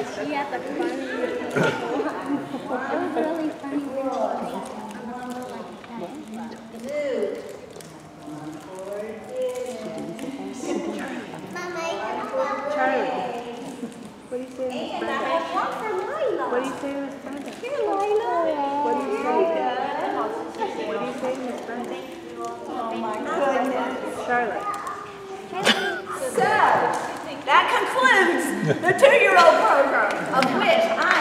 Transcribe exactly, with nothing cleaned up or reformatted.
she had the funny. It was really funny when Charlie, what do you say in Spanish? What do you say in Spanish? Here, Lila. What do you say? What do you say in Spanish? Oh my goodness. Charlotte. So, that concludes the two-year-old program, of which I